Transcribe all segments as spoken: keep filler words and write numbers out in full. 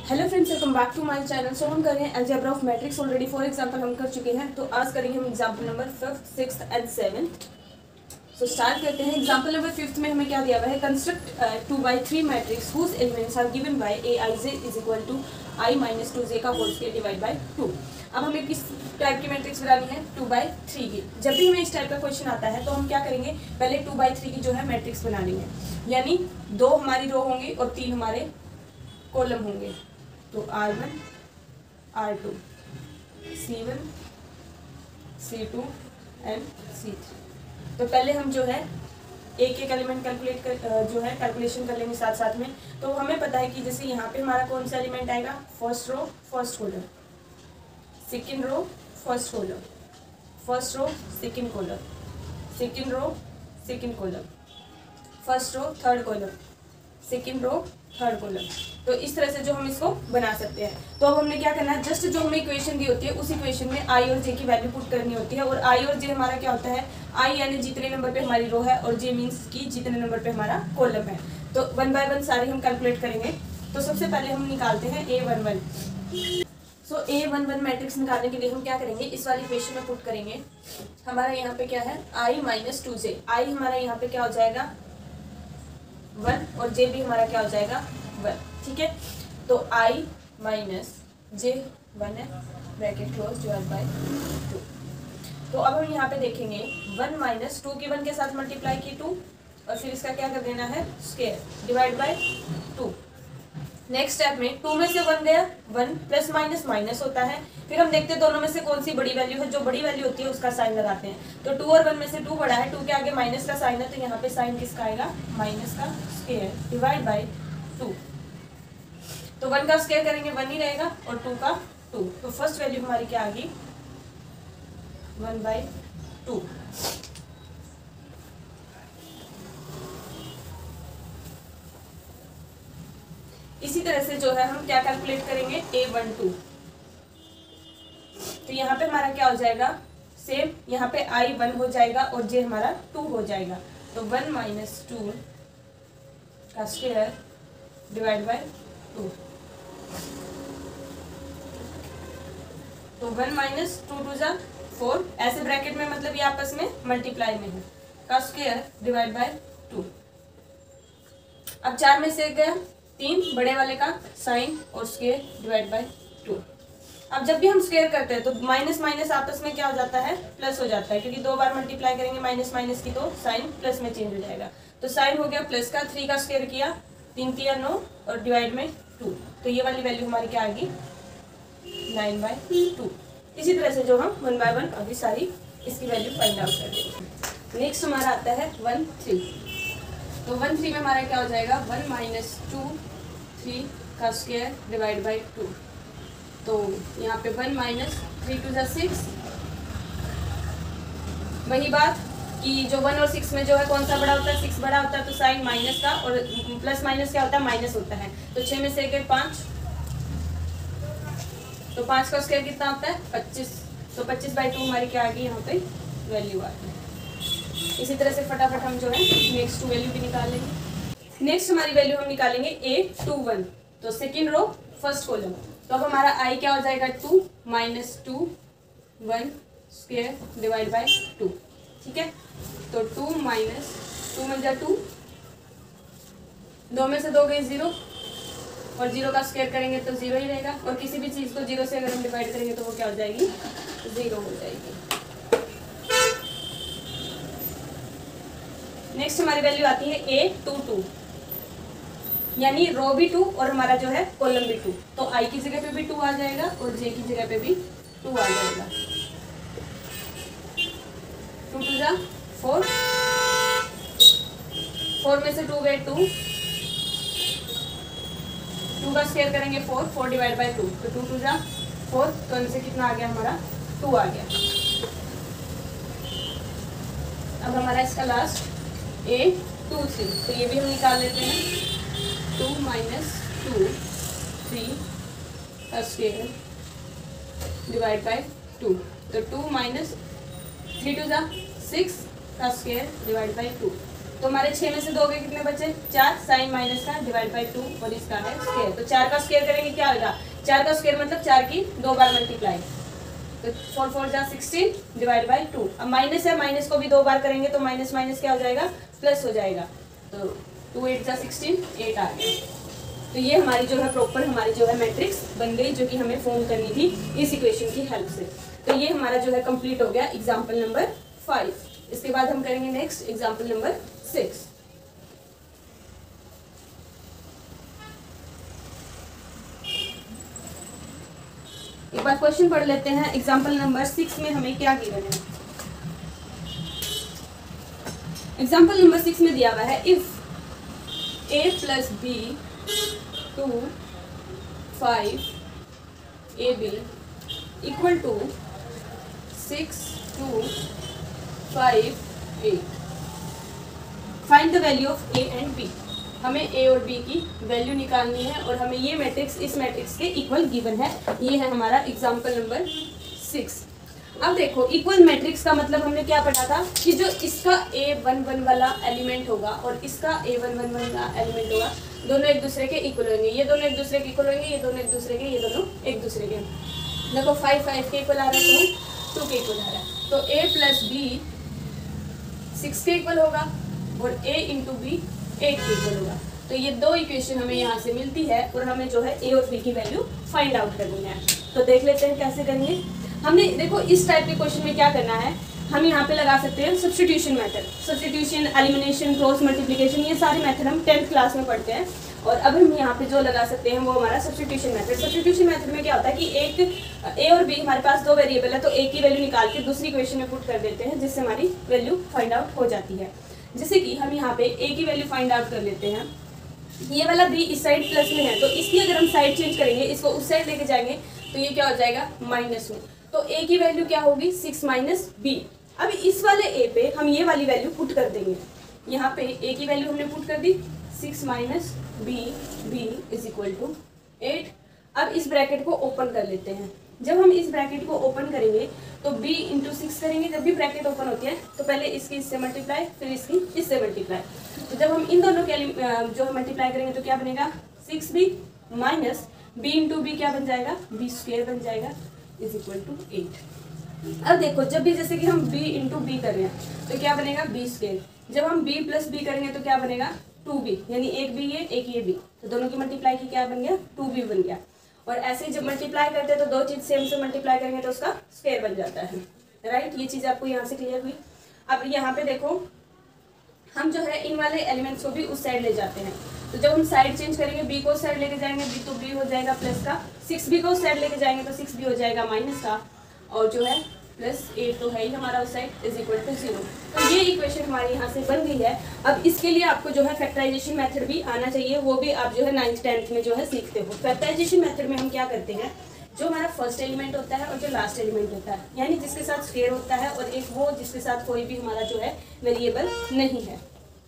Hello friends, welcome back to my channel. So हम कर रहे हैं algebra of matrix. Already four example हम कर चुके हैं, तो आज करेंगे हम example number fifth, sixth and seventh. So start करते हैं। एग्जांपल नंबर फिफ्थ में हमें क्या दिया हुआ है, construct two by three matrix whose elements are given by a i j is equal to i minus two j का whole square divide by two. अब हमें किस टाइप की मैट्रिक्स बनानी है, टू बाई थ्री की। जब भी हमें इस टाइप का क्वेश्चन आता है तो हम क्या करेंगे, पहले टू बाई थ्री की जो है मैट्रिक्स बना लेंगे, यानी दो हमारी रो होंगी और तीन हमारे कॉलम होंगे। तो r one, r two, c one, c two and c three. तो पहले हम जो है एक एक एलिमेंट कैलकुलेट कर जो है कैलकुलेशन कर लेंगे साथ साथ में। तो हमें पता है कि जैसे यहाँ पे हमारा कौन सा एलिमेंट आएगा, first row first column, second row first column, first row second column, second row second column, first row third column, second row third column. तो इस तरह से जो हम इसको बना सकते हैं। तो अब हमने क्या करना है, जस्ट जो हमें इक्वेशन दी होती है उस इक्वेशन में आई और जे की वैल्यू पुट करनी होती है। और आई और जे हमारा क्या होता है, आई यानी जितने नंबर पे हमारी रो है और जे मीन्स की जितने नंबर पे हमारा कॉलम है। तो वन बाय वन सारे हम कैलकुलेट करेंगे। तो सबसे पहले हम निकालते हैं a one one. So a one one matrix निकालने के लिए हम क्या करेंगे, इस वाली इक्वेशन में पुट करेंगे। हमारा यहाँ पे क्या है, आई माइनस टू जे। आई हमारा यहाँ पे क्या हो जाएगा, वन, और जे भी हमारा क्या हो जाएगा, वन। ठीक है, तो i माइनस जे वन है, bracket close, divide by two. तो अब हम यहाँ पे देखेंगे वन माइनस टू की वन के साथ मल्टीप्लाई की टू, और फिर इसका क्या कर देना है, square, divide by two. Next step में टू में से वन गया, वन प्लस माइनस माइनस होता है। फिर हम देखते हैं दोनों में से कौन सी बड़ी वैल्यू है, जो बड़ी वैल्यू होती है उसका साइन लगाते हैं। तो टू और वन में से टू बड़ा है, टू के आगे माइनस का साइन है, तो यहाँ पे साइन किसका आएगा, माइनस का स्क्वायर, डिवाइड बाय टू। तो वन का स्क्वायर करेंगे वन ही रहेगा, और टू का टू। तो फर्स्ट वैल्यू हमारी क्या आ गई, वन बाई टू। इसी तरह से जो है हम क्या कैलकुलेट करेंगे, ए वन टू। तो यहाँ पे हमारा क्या हो जाएगा, सेम यहाँ पे आई वन हो जाएगा और जे हमारा टू हो जाएगा। तो वन माइनस टू का स्क्वायर डिवाइड बाय टू। तो वन माइनस टू टू जा फोर, ऐसे ब्रैकेट में मतलब ये आपस में मल्टीप्लाई में है, का स्क्वायर डिवाइड बाय टू। अब चार में से गया तीन, बड़े वाले का साइन और स्क्वायर डिवाइड बाय टू। अब जब भी हम स्क्वायर करते हैं तो माइनस माइनस आपस में क्या हो जाता है, प्लस हो जाता है, क्योंकि दो बार मल्टीप्लाई करेंगे माइनस माइनस की तो साइन प्लस में चेंज हो जाएगा। तो साइन हो गया प्लस का, थ्री का स्क्वायर किया, तीन किया नौ, और डिवाइड में टू। तो ये वाली वैल्यू हमारी क्या आएगी, नाइन बाय टू। इसी तरह से जो हम वन बाय वन अभी सारी इसकी वैल्यू फाइंड आउट कर देंगे। नेक्स्ट हमारा आता है वन थ्री। तो वन थ्री में हमारा क्या हो जाएगा, वन माइनस टू थ्री का स्क्वायर डिवाइड बाई टू। तो यहाँ पे वन माइनस थ्री टू जा सिक्स। वही बात कि जो वन और सिक्स में जो है कौन सा बड़ा होता है, सिक्स बड़ा होता है, तो साइन माइनस का, और प्लस माइनस क्या होता है, माइनस होता है। तो छः में से गए पाँच, तो पाँच का स्क्वायर कितना होता है, पच्चीस। तो पच्चीस बाई टू हमारी क्या आ गई यहाँ पे वैल्यू आ गई। इसी तरह से फटाफट हम जो है नेक्स्ट टू वैल्यू भी निकाल लेंगे। नेक्स्ट हमारी वैल्यू हम निकालेंगे ए टू वन। तो सेकेंड रो फर्स्ट कॉलम। तो अब हमारा आई क्या हो जाएगा, two minus two one square divide by two. ठीक है, तो टू माइनस टू में जा टू, दो में से दो गई जीरो, और जीरो का स्क्वायर करेंगे तो जीरो ही रहेगा। और किसी भी चीज़ को जीरो से अगर हम डिवाइड करेंगे तो वो क्या हो जाएगी, जीरो हो जाएगी। नेक्स्ट हमारी वैल्यू आती है ए टू टू, यानी रो भी टू और हमारा जो है कॉलम भी टू। तो आई की जगह पे भी टू आ जाएगा और जे की जगह पे भी टू आ जाएगा। टू टू जा फोर, फोर में से टू गए टू, टू का स्क्वायर करेंगे four, four divide by two. तो टू टू जा फोर, तो इनसे कितना आ गया हमारा, टू आ गया। अब हमारा इसका लास्ट ए टू थ्री। तो ये भी हम निकाल लेते हैं। टू माइनस टू थ्री का स्क्वायर डिवाइड बाय टू। तो टू माइनस थ्री टू जा सिक्स का स्क्वायर डिवाइड बाय टू। तो हमारे छः में से दो के कितने बचे, चार, साइन माइनस का डिवाइड बाई टू और इसका है स्क्वायर। तो चार का स्क्वायर करेंगे क्या होगा, चार का स्क्वायर मतलब चार की दो बार मल्टीप्लाई, तो फोर फोर जा सिक्सटीन डिवाइड बाई टू। अब माइनस है, माइनस को भी दो बार करेंगे तो माइनस माइनस क्या हो जाएगा, प्लस हो जाएगा। तो टू एट जा सिक्सटीन, एट आ गया। तो ये हमारी जो है प्रॉपर हमारी जो है मैट्रिक्स बन गई, जो कि हमें फॉर्म करनी थी इस इक्वेशन की हेल्प से। तो ये हमारा जो है कंप्लीट हो गया एग्जाम्पल नंबर फाइव। इसके बाद हम करेंगे नेक्स्ट एग्जाम्पल नंबर सिक्स। एक बार क्वेश्चन पढ़ लेते हैं। एग्जाम्पल नंबर सिक्स में हमें क्या गिवन है। एग्जाम्पल नंबर सिक्स में दिया हुआ है if a plus b two five a b equal to six two five eight, find the value of a and b. हमें ए और बी की वैल्यू निकालनी है और हमें ये मैट्रिक्स इस मैट्रिक्स के इक्वल गिवन है। ये है हमारा एग्जाम्पल नंबर सिक्स। अब देखो इक्वल मैट्रिक्स का मतलब हमने क्या पढ़ा था कि जो इसका ए वन वन वाला एलिमेंट होगा और इसका ए वन वन वाला एलिमेंट होगा, दोनों एक दूसरे के इक्वल होंगे। ये दोनों एक दूसरे के इक्वल होंगे, ये दोनों एक दूसरे के, ये दोनों एक दूसरे के। देखो फाइव फाइव के इक्वल आ रहा है, टू टू के इक्वल आ रहा है। तो ए प्लस बी सिक्स के इक्वल होगा और a इंटू बी एट के इक्वल होगा। तो ये दो इक्वेशन हमें यहाँ से मिलती है और हमें जो है a और b की वैल्यू फाइंड आउट करनी है। तो देख लेते हैं कैसे करेंगे। हमने देखो इस टाइप के क्वेश्चन में क्या करना है, हम यहाँ पे लगा सकते हैं substitution method. Substitution, elimination, cross multiplication, ये सारे मेथड हम टेंथ क्लास में पढ़ते हैं। और अब हम यहाँ पे जो लगा सकते हैं वो हमारा सब्स्टिट्यूशन मेथड। सब्स्टिट्यूशन मेथड में क्या होता है कि एक ए और बी हमारे पास दो वेरिएबल है, तो ए की वैल्यू निकाल के दूसरी इक्वेशन में पुट कर देते हैं, जिससे हमारी वैल्यू फाइंड आउट हो जाती है। जैसे कि हम यहाँ पे ए की वैल्यू फाइंड आउट कर लेते हैं। ये वाला बी इस साइड प्लस में है, तो इसकी अगर हम साइड चेंज करेंगे, इसको उस साइड लेके जाएंगे, तो ये क्या हो जाएगा, माइनस में। तो ए की वैल्यू क्या होगी, सिक्स माइनस बी। अब इस वाले ए पे हम ये वाली वैल्यू पुट कर देंगे। यहाँ पे ए की वैल्यू हमने पुट कर दी, six minus b, b is equal to eight. अब इस ब्रैकेट को ओपन कर लेते हैं। जब हम इस ब्रैकेट को ओपन करेंगे तो b इंटू सिक्स करेंगे। जब भी ब्रैकेट ओपन होती है तो पहले इसकी इससे मल्टीप्लाई, फिर इसकी इससे मल्टीप्लाई। तो जब हम इन दोनों के जो है मल्टीप्लाई करेंगे तो क्या बनेगा, six b minus b into b क्या बन जाएगा, बी स्क्वेयर बन जाएगा इज इक्वल टू एट। अब देखो जब भी जैसे कि हम b इंटू बी कर रहे हैं तो क्या बनेगा, बी स्क्वेयर। जब हम b प्लस बी करेंगे तो क्या बनेगा, टू बी, यानी एक बी ये एक ये बी, तो दोनों की मल्टीप्लाई की क्या बन गया, टू बी बन गया। और ऐसे ही जब मल्टीप्लाई करते हैं तो दो चीज़ सेम से मल्टीप्लाई करेंगे तो उसका स्क्वायर बन जाता है, राइट। ये चीज़ आपको यहाँ से क्लियर हुई। अब यहाँ पे देखो हम जो है इन वाले एलिमेंट्स को भी उस साइड ले जाते हैं। तो जब हम साइड चेंज करेंगे, बी को साइड लेके जाएंगे, बी तो बी हो जाएगा प्लस का, सिक्स बी को साइड लेके जाएंगे तो सिक्स बी हो जाएगा माइनस का, और जो है प्लस एट तो है ही हमारा उस side is equal to zero. तो ये इक्वेशन हमारी यहाँ से बन गई है। अब इसके लिए आपको जो है फैक्टराइजेशन मेथड भी आना चाहिए, वो भी आप जो है नाइन्थ टेंथ में जो है सीखते हो। फैक्टराइजेशन मेथड में हम क्या करते हैं, जो हमारा फर्स्ट एलिमेंट होता है और जो लास्ट एलिमेंट होता है, यानी जिसके साथ स्क्वायर होता है, और एक वो जिसके साथ कोई भी हमारा जो है वेरिएबल नहीं है।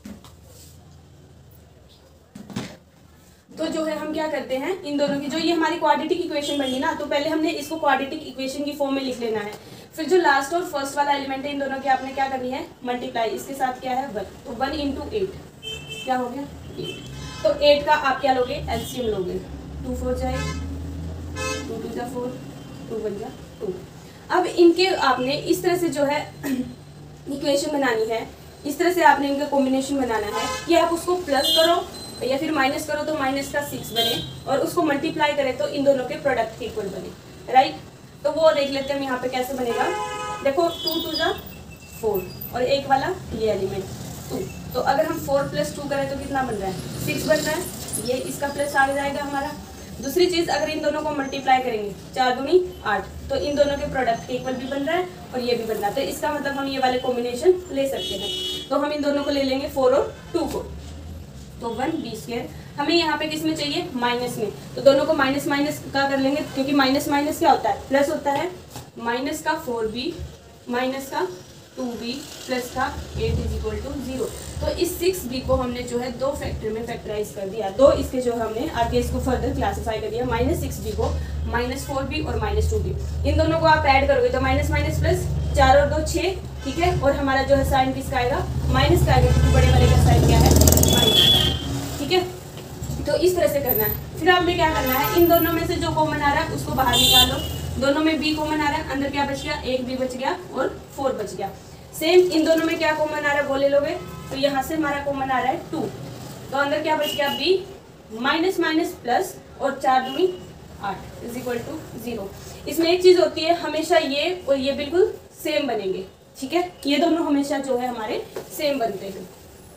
तो जो है हम क्या करते हैं, इन दोनों की जो ये हमारी क्वाड्रेटिक इक्वेशन बनी ना, तो पहले हमने इसको क्वाड्रेटिक इक्वेशन की फॉर्म में लिख लेना है। फिर जो लास्ट और फर्स्ट वाला एलिमेंट है, इन दोनों की आपने क्या करनी है, मल्टीप्लाई। इसके साथ क्या है, वन, तो वन इंटू एट क्या हो गया, एट। तो एट का आप क्या लोगे, एलसीएम लोगे, टू फोर जाए, टू टू जा फोर, टू वन जा टू। अब इनके आपने इस तरह से जो है इक्वेशन बनानी है, इस तरह से आपने इनका कॉम्बिनेशन बनाना है कि आप उसको प्लस करो या फिर माइनस करो तो माइनस का सिक्स बने, और उसको मल्टीप्लाई करें तो इन दोनों के प्रोडक्ट के इक्वल बने, राइट। तो वो देख लेते हैं हम यहाँ पे कैसे बनेगा। देखो टू टू जा फोर और एक वाला ये एलिमेंट टू, तो अगर हम फोर प्लस टू करें तो कितना बन रहा है, सिक्स बन रहा है। ये इसका प्लस आ जाएगा हमारा। दूसरी चीज़, अगर इन दोनों को मल्टीप्लाई करेंगे, चार दूनी आठ, तो इन दोनों के प्रोडक्ट के इक्वल भी बन रहा है और ये भी बन रहा है। तो इसका मतलब हम ये वाले कॉम्बिनेशन ले सकते हैं। तो हम इन दोनों को ले लेंगे, फोर और टू को, तो वन बी स्क्वायर। हमें यहाँ पे किस में चाहिए, माइनस में, तो दोनों को माइनस माइनस का कर लेंगे, क्योंकि माइनस माइनस क्या होता है, प्लस होता है। माइनस का फोर बी माइनस का टू बी प्लस का eight is equal to zero. तो इस सिक्स बी को हमने जो है दो फैक्टर में फैक्टराइज कर दिया, दो इसके जो हमने आगे इसको फर्दर क्लासीफाई कर दिया। माइनस सिक्स बी को माइनस फोर बी और माइनस टू बी, इन दोनों को आप ऐड करोगे तो माइनस माइनस प्लस, चार और दो छः, ठीक है, और हमारा जो है साइन किसका आएगा, माइनस का आएगा, क्योंकि बड़े वाले का साइन क्या है, माइनस। ठीक है, तो इस तरह से करना है। फिर आपने क्या करना है, इन दोनों में से जो कॉमन आ रहा है उसको बाहर निकालो। दोनों में बी कॉमन आ रहा है, अंदर क्या बच गया, एक बी बच गया और फोर बच गया। सेम इन दोनों में क्या कॉमन आ रहा है वो ले लोगे, तो यहाँ से हमारा कॉमन आ रहा है टू, तो अंदर क्या बच गया, बी माइनस माइनस प्लस और चार दूनी आठ इज इक्वल टू जीरो। इसमें एक चीज होती है, हमेशा ये और ये बिल्कुल सेम बनेंगे। ठीक है, ये दोनों हमेशा जो है हमारे सेम बनते हैं।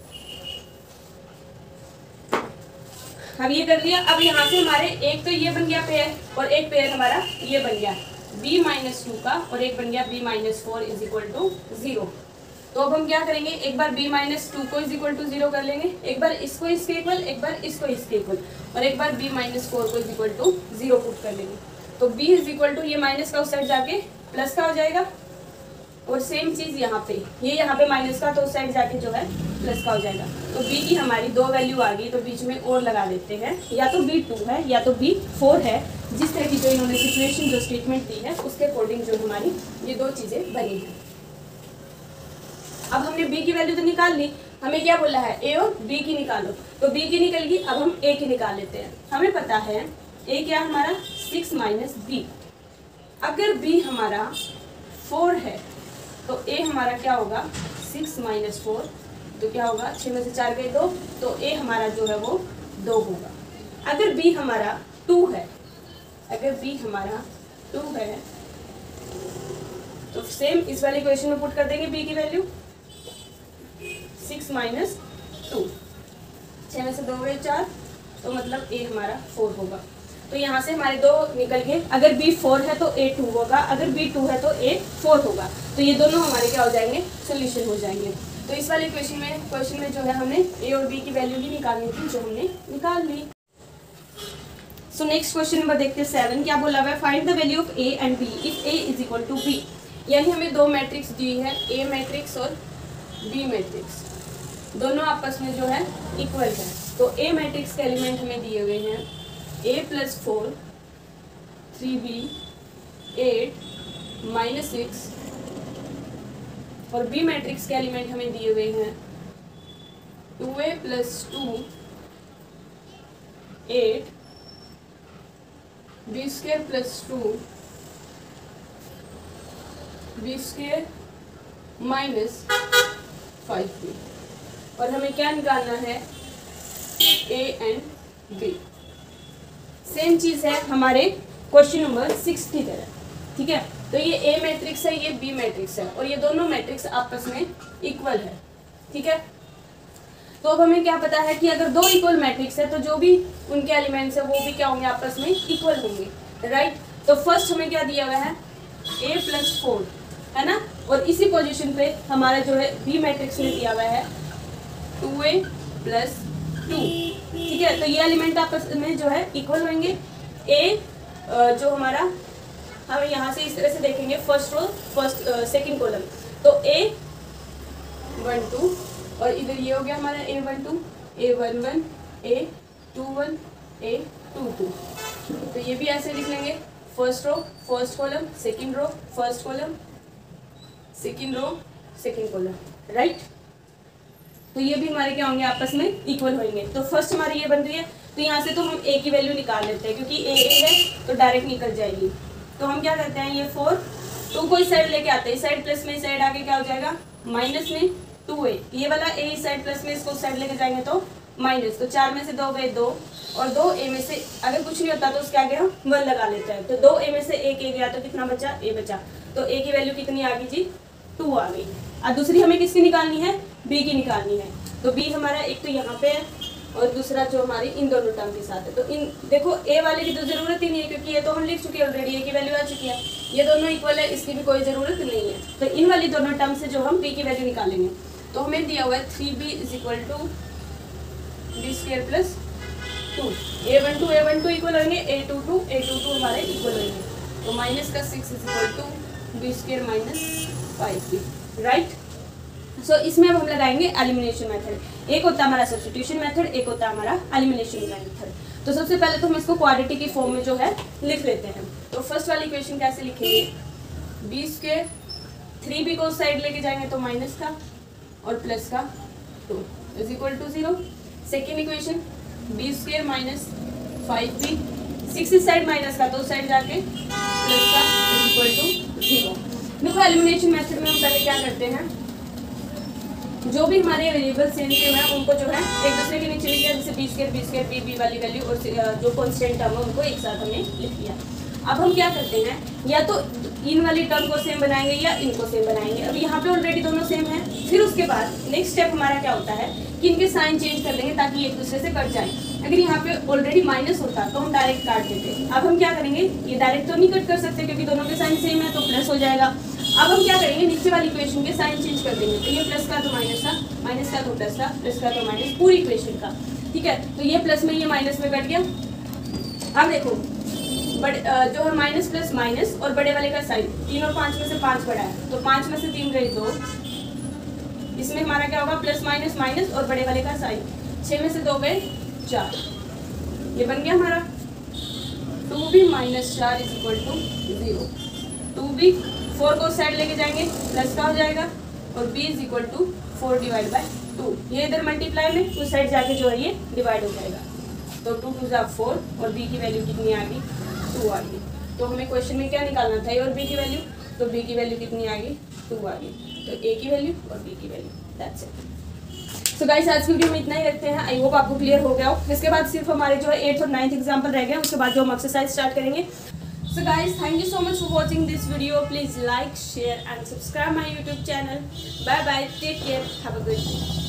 अब ये कर लिया। अब यहाँ से हमारे एक तो ये बन गया पेयर और एक पेयर हमारा ये बन गया b माइनस टू का, और एक बन गया b minus four is equal to zero. तो अब हम क्या करेंगे, एक बार b माइनस टू को इज इक्वल टू जीरो कर लेंगे, एक बार इसको इसके इक्वल, एक बार इसको इसके इक्वल, और एक बार b माइनस फोर को is equal to zero put कर लेंगे। तो b इज इक्वल टू ये माइनस का उस साइड जाके प्लस का हो जाएगा, और सेम चीज यहाँ पे, ये यहाँ पे माइनस का तो उस साइड जाके जो है प्लस का हो जाएगा। तो b की हमारी दो वैल्यू आ गई, तो बीच में और लगा देते हैं, या तो b टू है या तो b फोर है। जिस तरह की जो इन्होंने सिचुएशन जो स्टेटमेंट दी है उसके अकॉर्डिंग जो हमारी ये दो चीजें बनी हैं। अब हमने b की वैल्यू तो निकाल ली, हमें क्या बोला है, a और b की निकालो, तो b की निकल गई। अब हम a की निकाल लेते हैं। हमें पता है a क्या हमारा सिक्स माइनस बी। अगर b हमारा फोर है तो a हमारा क्या होगा, सिक्स माइनस फोर, तो क्या होगा, छः में से चार गए दो, तो a हमारा जो है वो दो होगा। अगर b हमारा टू है, अगर b हमारा टू है तो सेम इस वाले इक्वेशन में पुट कर देंगे b की वैल्यू, सिक्स माइनस टू, छः में से दो गए चार, तो मतलब a हमारा फोर होगा। तो यहाँ से हमारे दो निकल गए। अगर b फोर है तो a टू होगा, अगर b टू है तो a फोर होगा। तो ये दोनों हमारे क्या हो जाएंगे, सोल्यूशन हो जाएंगे। तो इस वाले क्वेश्चन में क्वेश्चन में जो है हमने a और b की वैल्यू भी निकालनी थी, जो हमने निकाल ली। सो नेक्स्ट क्वेश्चन नंबर देखते हैं सेवन। क्या बोला हुआ है, find the value of a and b if a is equal to b। यानी हमें दो मैट्रिक्स दी है, a मैट्रिक्स और b मैट्रिक्स, दोनों आपस में जो है इक्वल है। तो a मैट्रिक्स के एलिमेंट हमें दिए हुए हैं a plus four, three b, eight, minus six, और b मैट्रिक्स के एलिमेंट हमें दिए हुए हैं two a plus two, eight, b square plus two, b square minus five b. और हमें क्या निकालना है, a एंड b। सेम चीज है हमारे क्वेश्चन नंबर सिक्स की तरह। ठीक है, तो ये a मैट्रिक्स है, ये b मैट्रिक्स है, और ये दोनों मैट्रिक्स आपस में इक्वल है। ठीक है, तो अब हमें क्या पता है कि अगर दो इक्वल मैट्रिक्स है तो जो भी उनके एलिमेंट्स है वो भी क्या होंगे, आपस में इक्वल होंगे। राइट, तो फर्स्ट हमें क्या दिया हुआ है, a प्लस फोर है ना, और इसी पोजीशन पे हमारा जो है b मैट्रिक्स में दिया हुआ है टू ए प्लस टू। ठीक है, तो ये एलिमेंट आपस में जो है इक्वल होंगे। a जो हमारा, हम यहाँ से इस तरह से देखेंगे, first row first second column, तो a वन टू, और इधर ये हो गया हमारा a one two, a one one, a two one, a two two. तो ये भी ऐसे लिख लेंगे, first row first column, second row first column, second row second column. Right, तो ये भी हमारे क्या होंगे, आपस में इक्वल होंगे। तो फर्स्ट हमारी ये बन रही है, तो यहाँ से तो हम a की वैल्यू निकाल लेते हैं, क्योंकि a a है तो डायरेक्ट निकल जाएगी। तो हम क्या करते हैं, ये फोर टू को इस साइड लेके आते हैं, इस साइड प्लस में, इस साइड आके क्या हो जाएगा, माइनस में टू ए, ये वाला a इस साइड प्लस में, इसको उस साइड लेके जाएंगे तो माइनस, तो चार में से दो गए दो, और दो a में से अगर कुछ नहीं होता तो उसके आगे हम वन लगा लेते हैं। तो दो a में से एक a गया तो कितना बचा, a बचा, तो a की वैल्यू कितनी आ गई जी, टू आ गई। अब दूसरी हमें किसकी निकालनी है, b की निकालनी है। तो b हमारा एक तो यहाँ पे है और दूसरा जो हमारी इन दोनों टर्म के साथ है। तो इन देखो a वाले की तो जरूरत ही नहीं है, क्योंकि ये तो हम लिख चुके हैं ऑलरेडी, a की वैल्यू आ चुकी है, ये दोनों इक्वल है, इसकी भी कोई ज़रूरत नहीं है। तो इन वाली दोनों टर्म से जो हम b की वैल्यू निकालेंगे, तो हमें दिया हुआ है three b is equal to b square plus two, a one two a one two equal होंगे, a two two a two two हमारे इक्वल होंगे। तो माइनस का six is equal to b square minus five b. Right, so इसमें अब हम लगाएंगे elimination method. एक होता है हमारा सब्स्टिट्यूशन मेथड, एक होता है हमारा एलिमिनेशन मेथड। तो सबसे पहले तो हम इसको क्वाड्रेटी की फॉर्म में जो है लिख लेते हैं। तो फर्स्ट वाली इक्वेशन कैसे लिखेंगे, बी स्क्वायर थ्री बी को उस साइड लेके जाएंगे तो माइनस का और प्लस का two is equal to zero. Second equation b square minus five b, six इस साइड माइनस का तो उस साइड जाके प्लस का इज इक्वल टू जीरो। देखो एलिमिनेशन मेथड में हम पहले क्या करते हैं, जो भी हमारे वेरिएबल सेम सेम है उनको जो है एक दूसरे के नीचे लिख लिया, जैसे b square b square b b वाली वैल्यू और जो कॉन्स्टेंट टर्म है उनको एक साथ हमने लिख लिया। अब हम क्या करते हैं, या तो इन वाली टर्म को सेम बनाएंगे या इनको सेम बनाएंगे। अब यहाँ पे ऑलरेडी दोनों सेम है, फिर उसके बाद नेक्स्ट स्टेप हमारा क्या होता है कि इनके साइन चेंज कर देंगे ताकि एक दूसरे से कट जाए। अगर यहाँ पे ऑलरेडी माइनस होता तो हम डायरेक्ट काट देते। अब हम क्या करेंगे, ये डायरेक्ट तो नहीं कट कर सकते क्योंकि दोनों के साइन सेम है, तो प्लस हो जाएगा। अब हम क्या करेंगे, नीचे वाली इक्वेशन के साइन चेंज कर देंगे, तो ये प्लस का तो माइनस का, माइनस का तो प्लस का, प्लस का तो माइनस, पूरी इक्वेशन का। ठीक है, तो ये प्लस में ये माइनस में कट गया। अब देखो बड़े जो है माइनस प्लस माइनस और बड़े वाले का साइन, तीन और पाँच में से पाँच बड़ा है तो पाँच में से तीन गई दो, इसमें हमारा क्या होगा प्लस माइनस माइनस और बड़े वाले का साइन, छः में से दो गए चार, ये बन गया हमारा टू बी माइनस चार is equal to zero. Two b four को साइड लेके जाएंगे प्लस का हो जाएगा और b is equal to four divide by two, ये इधर मल्टीप्लाई में उस साइड जाके जो है ये डिवाइड हो जाएगा। तो टू टू जा फोर और b की वैल्यू कितनी आ गई, टू आ गई। तो हमें क्वेश्चन में क्या निकालना था, a और b की वैल्यू, तो b की वैल्यू कितनी आ गई, टू आ गई। तो a की वैल्यू और b की value, that's it. So guys आज की वीडियो में इतना ही रखते हैं। आई होप आपको क्लियर हो गया हो। इसके बाद सिर्फ हमारे जो है एट्थ और नाइन्थ एग्जाम्पल रह गए, उसके बाद जो हम एक्सरसाइज स्टार्ट करेंगे। So guys, thank you so much for watching this video. Please like, share and subscribe my YouTube channel. Bye bye. Take care. Have a good day.